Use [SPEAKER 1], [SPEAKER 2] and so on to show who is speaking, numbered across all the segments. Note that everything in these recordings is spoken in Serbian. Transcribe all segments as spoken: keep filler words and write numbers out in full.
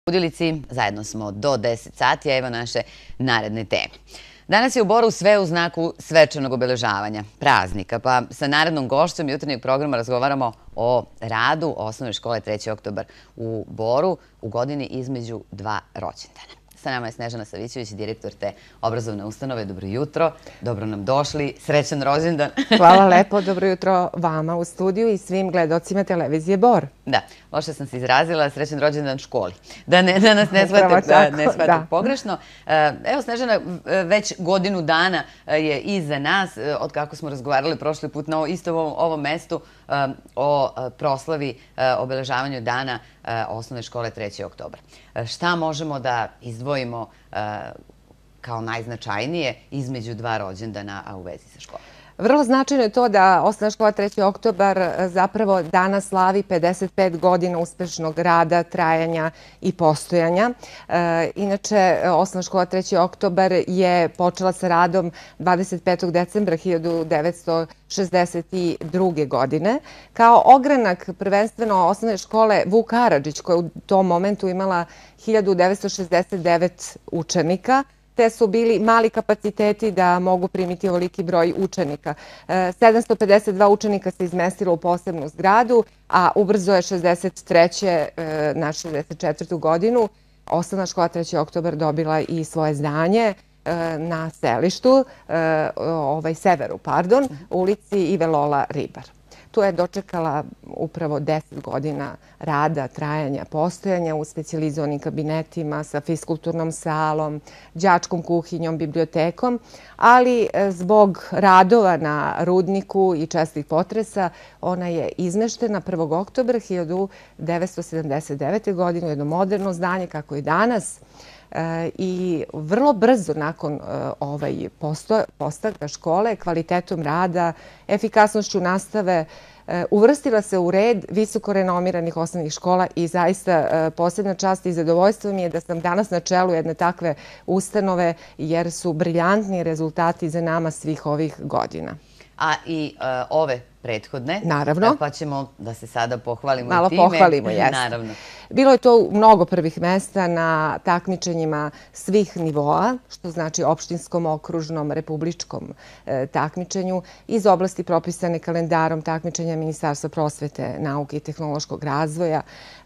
[SPEAKER 1] Budilici, zajedno smo do deset sati, a evo naše naredne teme. Danas je u Boru sve u znaku svečanog obeležavanja, praznika, pa sa narednom gošćom jutarnjeg programa razgovaramo o radu Osnovne škole treći oktobar u Boru u godini između dva rođendana. Sa nama je Snežana Savićević, direktor te obrazovne ustanove. Dobro jutro, dobro nam došli, srećan rođendan.
[SPEAKER 2] Hvala lepo, dobro jutro vama u studiju i svim gledocima televizije Bor.
[SPEAKER 1] Da, loše sam se izrazila, srećan rođendan školi. Da, ne, da nas ne shvate, ne shvate pogrešno. Evo, Snežana, već godinu dana je iza nas, od kako smo razgovarali prošli put na istom ovom mestu, o proslavi obeležavanju dana Osnovne škole treći oktobar. Šta možemo da izdvojimo kao najznačajnije između dva rođendana, a u vezi sa školom?
[SPEAKER 2] Vrlo značajno je to da Osnovna škola treći oktobar zapravo danas slavi pedeset pet godina uspešnog rada, trajanja i postojanja. Inače, Osnovna škola treći oktobar je počela sa radom dvadeset petog decembra hiljadu devetsto šezdeset druge. godine. Kao ogranak prvenstveno Osnovne škole Vuk Karadžić, koja je u tom momentu imala hiljadu devetsto šezdeset devet učenika, te su bili mali kapaciteti da mogu primiti ovoliki broj učenika. sedamsto pedeset dva učenika se izmestilo u posebnu zgradu, a ubrzo je šezdeset treće na šezdeset četvrtu godinu Osnovna škola treći oktobar dobila i svoje zdanje na selištu, ovaj severu, pardon, ulici Ive Lola Ribar. Tu je dočekala upravo deset godina rada, trajanja, postojanja u specijalizovanim kabinetima sa fiskulturnom salom, đačkom kuhinjom, bibliotekom, ali zbog radova na rudniku i čestih potresa ona je izmeštena prvog oktobra hiljadu devetsto sedamdeset devete. godine u jedno moderno zdanje kako je danas. I vrlo brzo nakon ovaj postanka škole, kvalitetom rada, efikasnošću nastave, uvrstila se u red visoko renomiranih osnovnih škola i zaista posebna čast i zadovoljstvo mi je da sam danas na čelu jedne takve ustanove jer su briljantni rezultati za nama svih ovih godina.
[SPEAKER 1] A i ove prethodne?
[SPEAKER 2] Naravno.
[SPEAKER 1] Pa ćemo da se sada pohvalimo
[SPEAKER 2] Malo
[SPEAKER 1] time.
[SPEAKER 2] Malo pohvalimo, jeste.
[SPEAKER 1] Naravno.
[SPEAKER 2] Bilo je to mnogo prvih mesta na takmičenjima svih nivoa, što znači opštinskom, okružnom, republičkom takmičenju iz oblasti propisane kalendarom takmičenja Ministarstva prosvete, nauke i tehnološkog razvoja.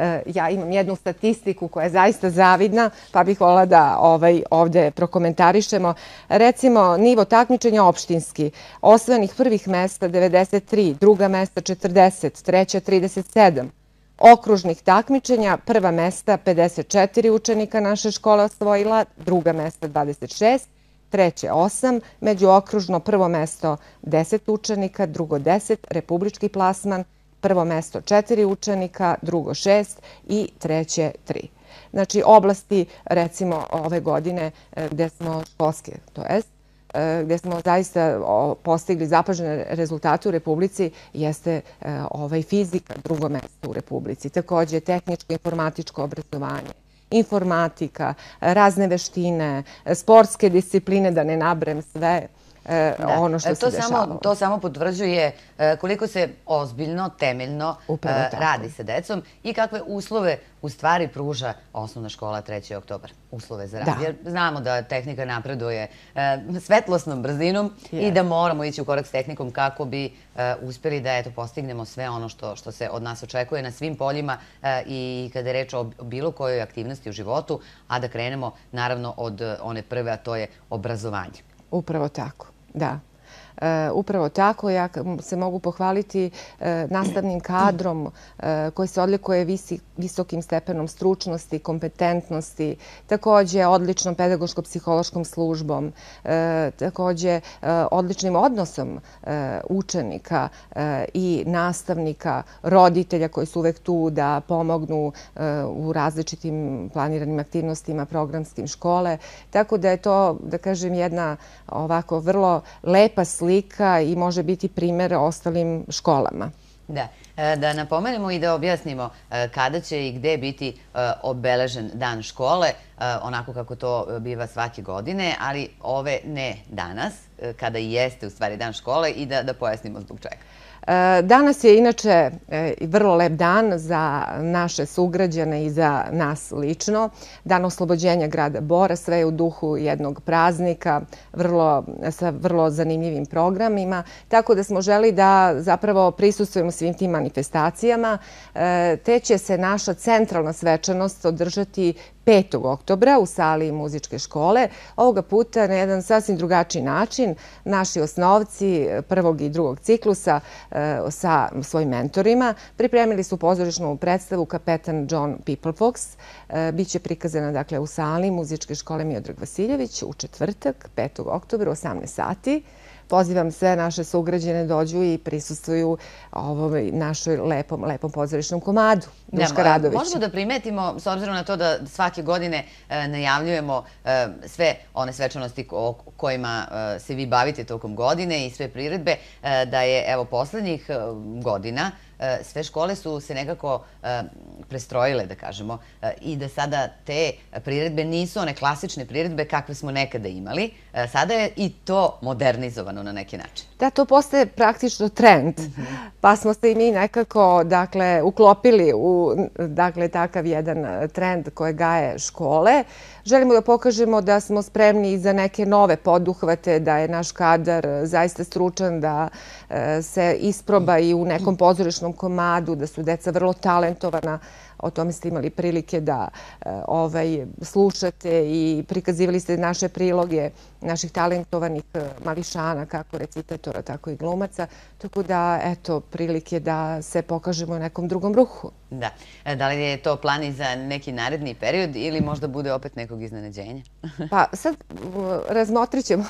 [SPEAKER 2] Ja imam jednu statistiku koja je zaista zavidna, pa bih volila da ovde prokomentarišemo. Recimo, nivo takmičenja opštinski, osvojenih prvih mesta devedeset tri, druga mesta četrdeset, treća trideset sedam. Okružnih takmičenja, prva mesta pedeset četiri učenika naše škole osvojila, druga mesta dvadeset šest, treće osam, međuokružno prvo mesto deset učenika, drugo deset, republički plasman, prvo mesto četiri učenika, drugo šest i treće tri. Znači, oblasti, recimo, ove godine gde smo školske, to jest, gde smo zaista postigli zapažene rezultate u Republici, jeste ovaj fizika, drugo mesto u Republici. Takođe, tehničko-informatičko obrazovanje, informatika, razne veštine, sportske discipline, da ne nabrem sve ono što se dešavalo.
[SPEAKER 1] To samo potvrđuje koliko se ozbiljno, temeljno radi sa decom i kakve uslove u stvari pruža Osnovna škola treći oktobar. Uslove za rad. Jer znamo da tehnika napreduje svetlosnom brzinom i da moramo ići u korak s tehnikom kako bi uspjeli da postignemo sve ono što se od nas očekuje na svim poljima i kada je reč o bilo kojoj aktivnosti u životu, a da krenemo naravno od one prve, a to je obrazovanje.
[SPEAKER 2] Upravo tako, da. Upravo tako, ja se mogu pohvaliti nastavnim kadrom koji se odlikuje visokim stepenom stručnosti, kompetentnosti, takođe odličnom pedagoško-psihološkom službom, takođe odličnim odnosom učenika i nastavnika, roditelja koji su uvek tu da pomognu u različitim planiranim aktivnostima programskim škole. Tako da je to, da kažem, jedna ovako vrlo lepa slika i može biti primer ostalim školama.
[SPEAKER 1] Da. Da napomenemo i da objasnimo kada će i gde biti obeležen dan škole, onako kako to biva svake godine, ali ove ne danas, kada i jeste u stvari dan škole i da pojasnimo zbog čega.
[SPEAKER 2] Danas je inače vrlo lep dan za naše sugrađane i za nas lično. Dan oslobođenja grada Bora, sve je u duhu jednog praznika sa vrlo zanimljivim programima. Tako da smo želi da zapravo prisustvujemo svim tim manifestacijama, te će se naša centralna svečanost održati petog oktobra u sali muzičke škole. Ovoga puta na jedan sasvim drugačiji način. Naši osnovci prvog i drugog ciklusa sa svojim mentorima pripremili su pozorišnu predstavu Kapetan John Peoplefox. Biće prikazana dakle u sali muzičke škole Miodrag Vasiljević u četvrtak, petog oktobra u osamnaest sati. Pozivam sve naše sugrađane dođu i prisustvuju ovom našoj lepom, lepom pozorišnom komadu Duška Radovića.
[SPEAKER 1] Možemo da primetimo, s obzirom na to da svake godine najavljujemo sve one svečanosti o kojima se vi bavite tokom godine i sve priredbe, da je evo poslednjih godina sve škole su se nekako prestrojile, da kažemo, i da sada te priredbe nisu one klasične priredbe kakve smo nekada imali. Sada je i to modernizovano na neki način.
[SPEAKER 2] Da, to postaje praktično trend, pa smo se i mi nekako uklopili u takav jedan trend koje gaje škole. Želimo da pokažemo da smo spremni za neke nove poduhvate, da je naš kadar zaista stručan, da se isproba i u nekom pozorišnom komadu, da su deca vrlo talentovana. O tome ste imali prilike da slušate i prikazivali ste naše priloge naših talentovanih mališana, kako recitatora, tako i glumaca. Tako da, eto, prilike da se pokažemo u nekom drugom ruhu.
[SPEAKER 1] Da. Da li je to plan i za neki naredni period ili možda bude opet nekog iznenađenja?
[SPEAKER 2] Pa sad razmotrit ćemo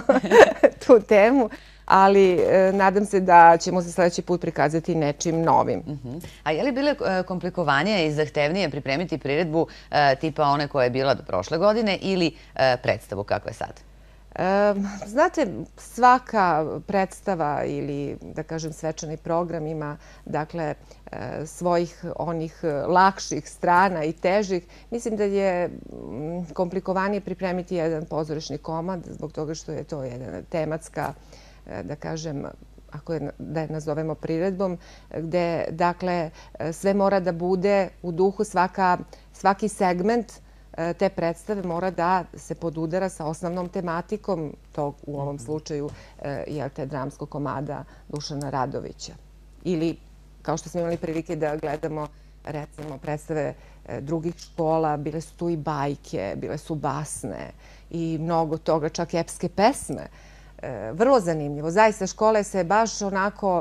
[SPEAKER 2] tu temu, ali nadam se da ćemo se sledeći put prikazati nečim novim.
[SPEAKER 1] A je li bile komplikovanije i zahtevnije pripremiti priredbu tipa one koja je bila do prošle godine ili predstavu kakva je sad?
[SPEAKER 2] Znate, svaka predstava ili, da kažem, svečani program ima, dakle, svojih onih lakših strana i težih. Mislim da je komplikovanije pripremiti jedan pozorišni komad zbog toga što je to jedna tematska, da kažem, ako je da je nazovemo priredbom, gde, dakle, sve mora da bude u duhu, svaki segment te predstave mora da se podudara sa osnovnom tematikom tog, u ovom slučaju, jel te, dramskog komada Dušana Radovića. Ili, kao što smo imali prilike da gledamo, recimo, predstave drugih škola, bile su tu i bajke, bile su basne i mnogo toga, čak epske pesme. Vrlo zanimljivo. Zaista škole se baš onako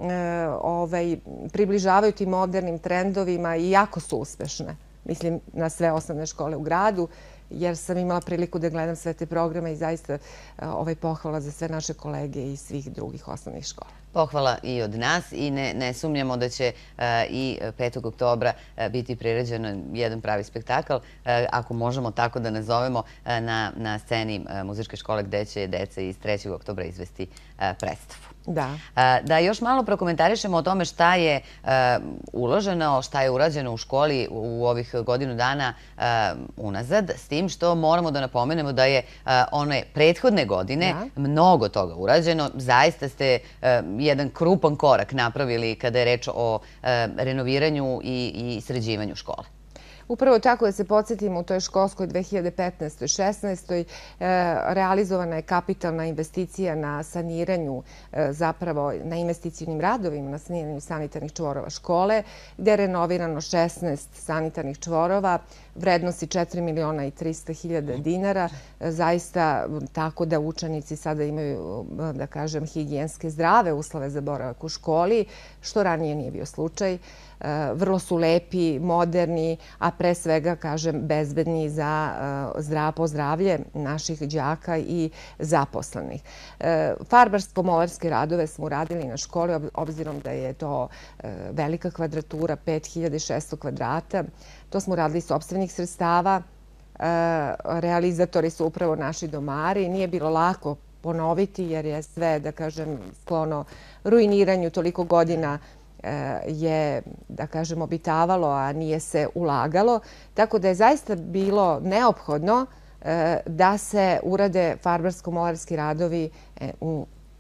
[SPEAKER 2] približavaju tim modernim trendovima i jako su uspešne. Mislim na sve osnovne škole u gradu, jer sam imala priliku da gledam sve te programe i zaista pohvala za sve naše kolege i svih drugih osnovnih škola.
[SPEAKER 1] Pohvala i od nas i ne sumnjamo da će i petog oktobra biti priređen jedan pravi spektakl, ako možemo tako da nazovemo, na sceni muzičke škole gde će deca iz trećeg oktobra izvesti predstavu.
[SPEAKER 2] Da.
[SPEAKER 1] Da još malo prokomentarišemo o tome šta je uloženo, šta je urađeno u školi u ovih godinu dana unazad, s tim što moramo da napomenemo da je one prethodne godine mnogo toga urađeno. Zaista ste jedan krupan korak napravili kada je reč o renoviranju i sređivanju škole.
[SPEAKER 2] Upravo tako, da se podsjetimo, u toj školskoj dve hiljade petnaestoj šesnaestoj realizovana je kapitalna investicija na saniranju, zapravo na investicijnim radovima, na saniranju sanitarnih čvorova škole, gde je renovirano šesnaest sanitarnih čvorova, vrednosti četiri miliona i trista hiljada dinara, zaista tako da učenici sada imaju, da kažem, higijenske zdrave uslove za boravak u školi, što ranije nije bio slučaj. Vrlo su lepi, moderni, a pre svega, kažem, bezbedni za pozdravlje naših đaka i zaposlenih. Farbarsko-molarske radove smo uradili na školi, obzirom da je to velika kvadratura, pet hiljada šesto kvadrata. To smo uradili iz sopstvenih sredstava. Realizatori su upravo naši domari. Nije bilo lako ponoviti jer je sve, da kažem, sklono ruiniranju. Toliko godina je, da kažem, obitavalo, a nije se ulagalo. Tako da je zaista bilo neophodno da se urade farbarsko-molarski radovi u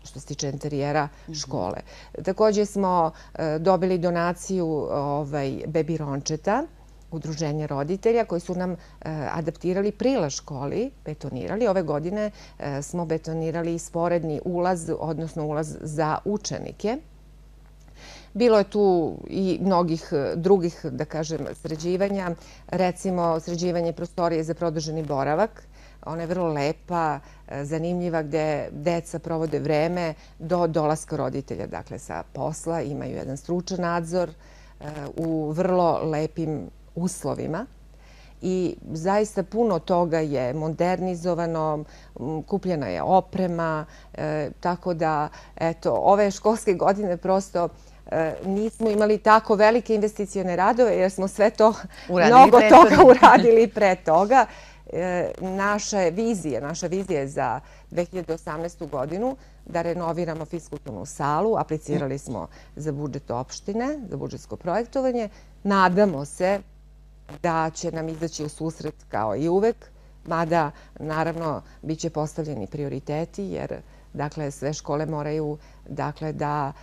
[SPEAKER 2] što se tiče interijera škole. Takođe smo dobili donaciju Baby Rončeta, udruženje roditelja, koji su nam adaptirali prilaz školi, betonirali. Ove godine smo betonirali sporedni ulaz, odnosno ulaz za učenike. Bilo je tu i mnogih drugih, da kažem, sređivanja. Recimo, sređivanje prostorije za produženi boravak. Ona je vrlo lepa, zanimljiva, gde deca provode vreme do dolaska roditelja, dakle, sa posla. Imaju jedan stručan nadzor u vrlo lepim uslovima. I zaista puno toga je modernizovano, kupljena je oprema, tako da, eto, ove školske godine prosto nismo imali tako velike investicione radove, jer smo sve to, mnogo toga uradili pre toga. Naša vizija, naša vizija je za dve hiljade osamnaestu godinu da renoviramo fiskulturnu salu. Aplicirali smo za budžet opštine, za budžetsko projektovanje. Nadamo se da će nam izaći u susret kao i uvek, mada, naravno, bit će postavljeni prioriteti, jer dakle, sve škole moraju, dakle, da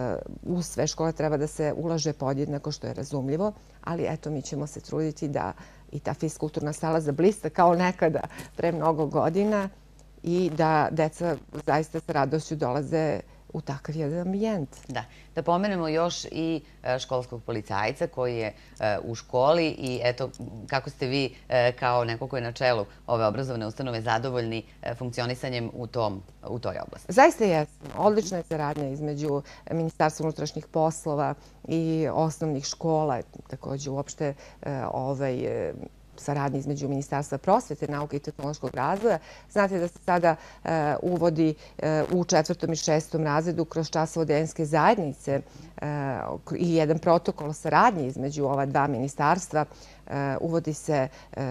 [SPEAKER 2] u sve škole treba da se ulaže podjednako, što je razumljivo, ali eto, mi ćemo se truditi da i ta fiskulturna sala zablista kao nekada pre mnogo godina i da deca zaista sa radošću dolaze u takav jedan ambijent.
[SPEAKER 1] Da. Da pomenemo još i školskog policajca koji je u školi i eto, kako ste vi kao neko ko je na čelu ove obrazovne ustanove zadovoljni funkcionisanjem u toj oblasti?
[SPEAKER 2] Zaista jesmo. Odlična je saradnja između Ministarstva unutrašnjih poslova i osnovnih škola, takođe uopšte ovaj saradnje između Ministarstva prosvete, nauke i tehnološkog razvoja. Znate da se sada uvodi u četvrtom i šestom razredu kroz časove odeljenjske zajednice i jedan protokol o saradnji između ova dva ministarstva. Uvodi se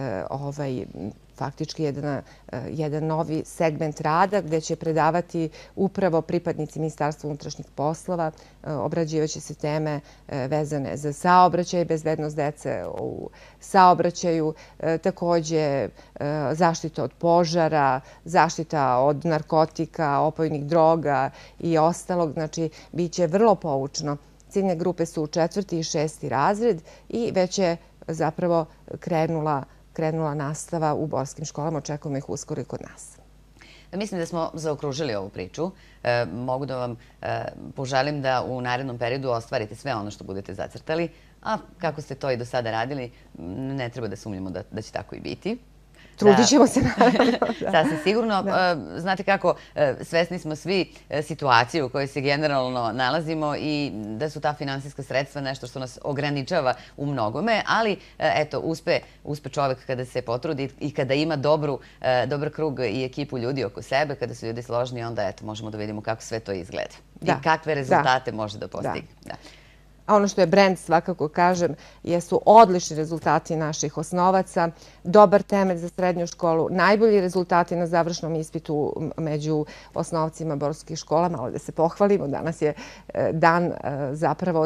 [SPEAKER 2] faktički jedan novi segment rada gde će predavati upravo pripadnici Ministarstva unutrašnjih poslova. Obrađivaće se teme vezane za saobraćaj, bezbednost dece u saobraćaju, takođe zaštita od požara, zaštita od narkotika, opojnih droga i ostalog. Znači, bit će vrlo poučno. Ciljne grupe su četvrti i šesti razred i već je zapravo krenula krenula nastava u borskim školama. Očekujemo ih uskoro i kod nas.
[SPEAKER 1] Mislim da smo zaokružili ovu priču. Mogu da vam poželim da u narednom periodu ostvarite sve ono što budete zacrtali, a kako ste to i do sada radili, ne treba da sumnjamo da će tako i biti.
[SPEAKER 2] Trudit ćemo se, naravno.
[SPEAKER 1] Sasvim sigurno. Znate kako, svesni smo svi situacije u kojoj se generalno nalazimo i da su ta finansijska sredstva nešto što nas ograničava u mnogome, ali eto, uspe čovek kada se potrudi i kada ima dobar krug i ekipu ljudi oko sebe, kada su ljudi složni, onda eto, možemo da vidimo kako sve to izgleda i kakve rezultate može da postigne.
[SPEAKER 2] A ono što je brend, svakako kažem, jesu odlični rezultati naših osnovaca, dobar temelj za srednju školu, najbolji rezultati na završnom ispitu među osnovcima borskih škola. Malo da se pohvalimo, danas je dan zapravo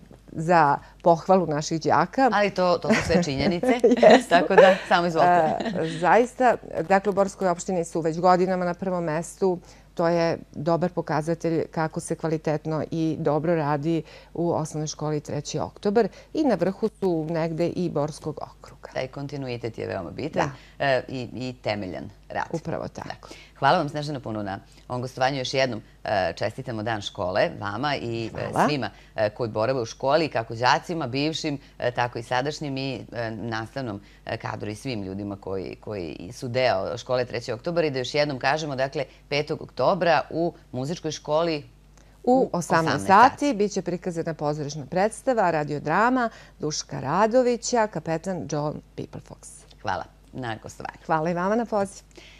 [SPEAKER 2] za pohvalu naših đaka.
[SPEAKER 1] Ali to su sve činjenice, tako da samo izvolite.
[SPEAKER 2] Zaista, dakle, u Borskoj opštini su već godinama na prvom mestu. To je dobar pokazatelj kako se kvalitetno i dobro radi u osnovnoj školi treći oktobar i na vrhu su negde i Borskog okruga.
[SPEAKER 1] Taj kontinuitet je veoma bitan i temeljan rad.
[SPEAKER 2] Upravo tako.
[SPEAKER 1] Hvala vam, Snežana, puno na ovom gostovanju. Još jednom čestitamo Dan škole vama i svima koji borave u školi, kako đacima, bivšim, tako i sadašnjim i nastavnom kadru i svim ljudima koji su deo škole treći oktobar. I da još jednom kažemo, dakle, petog oktobra u muzičkoj školi
[SPEAKER 2] u osamnaest sati biće prikazana pozorišna predstava, radiodrama Duška Radovića, kapetan John Peoplefox.
[SPEAKER 1] Hvala na gostovanju.
[SPEAKER 2] Hvala i vama na poziv.